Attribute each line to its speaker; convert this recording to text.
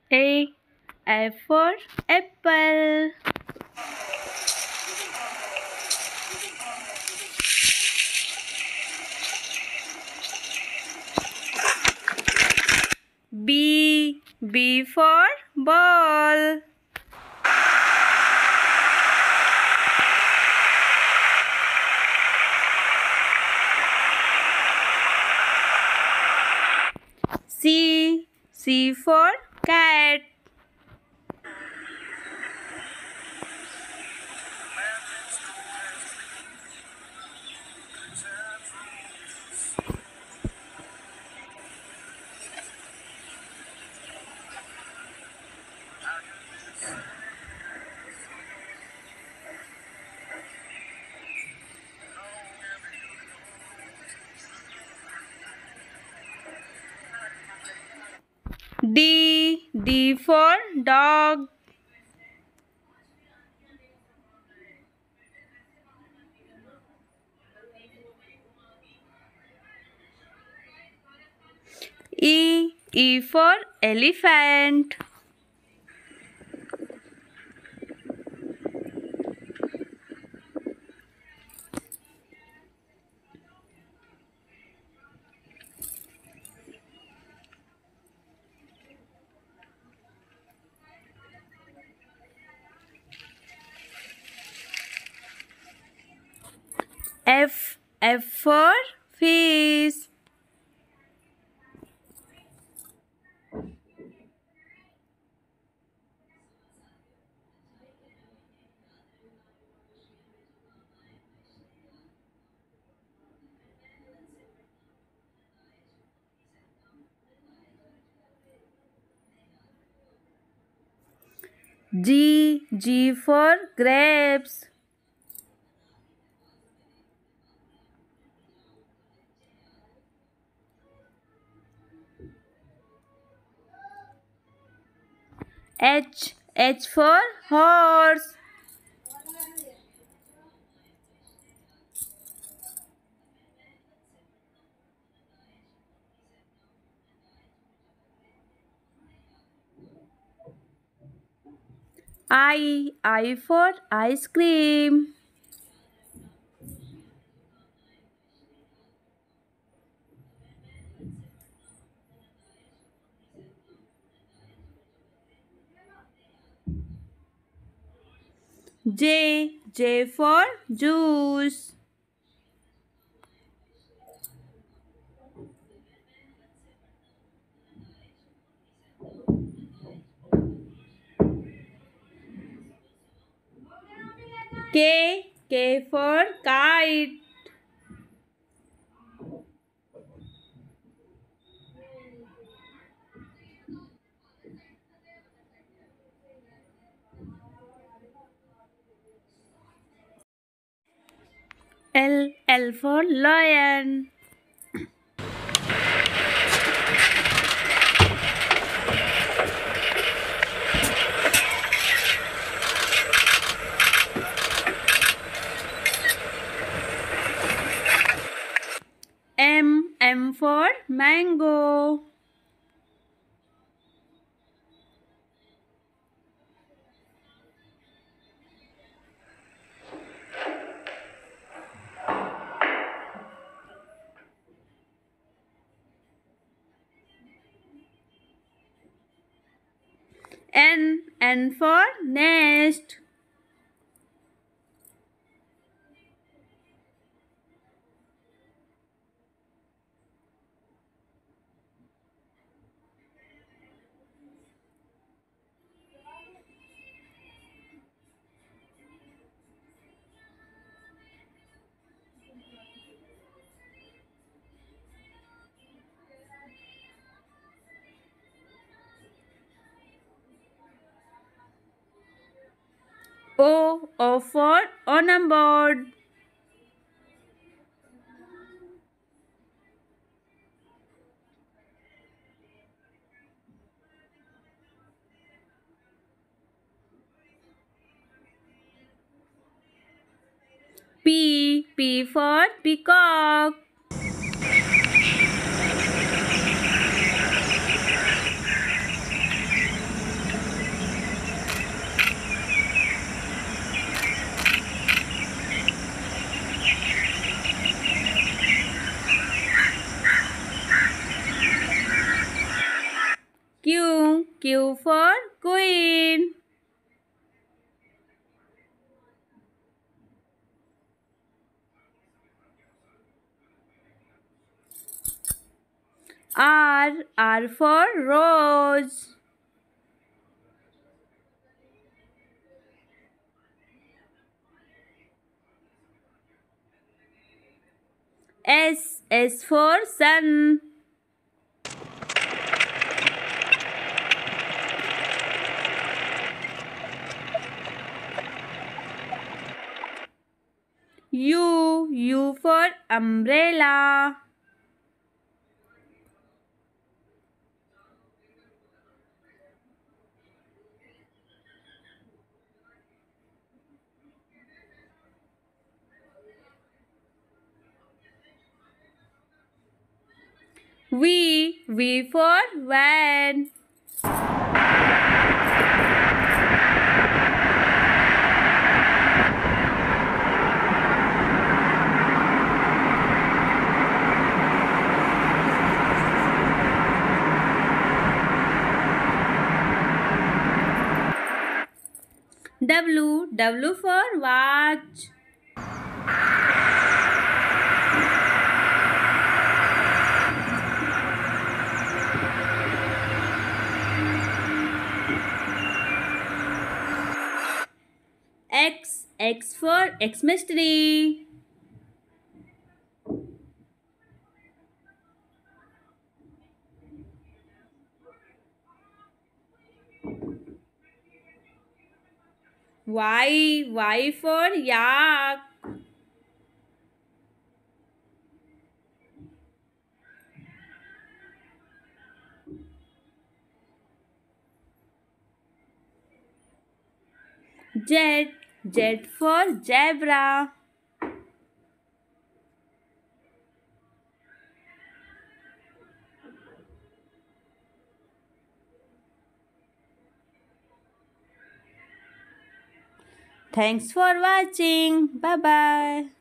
Speaker 1: A. F for apple. B. B for ball. C. C for cat. D. D for dog. E. E for elephant. F. F for fish. G. G for grapes. H. H for horse. I. I for ice cream. J. J for juice. K. K for kite. L. L for lion. M. M for mango. N. N for nest. O. O for on board. P. P for peacock. Q for queen. R for rose. S for sun. U for umbrella. V for van. W for watch. X for Xmas tree. Y for yak. Z for zebra. Thanks for watching. Bye bye.